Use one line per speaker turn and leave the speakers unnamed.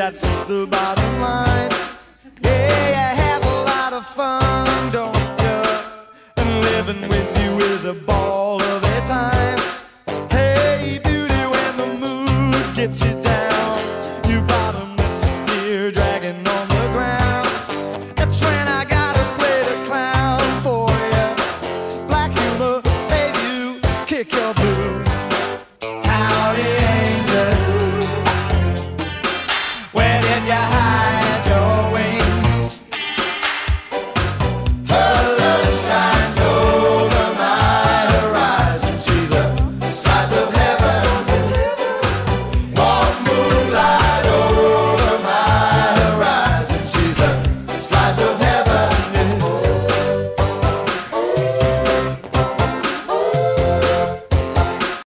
that's the bottom line. Yeah, you have a lot of fun, don't you? And living with you is a ball of a time. Hey, beauty, when the mood gets you down, you bottomless fear dragging on the ground. That's when I gotta play the clown for you. Black humor, baby, you kick your booty.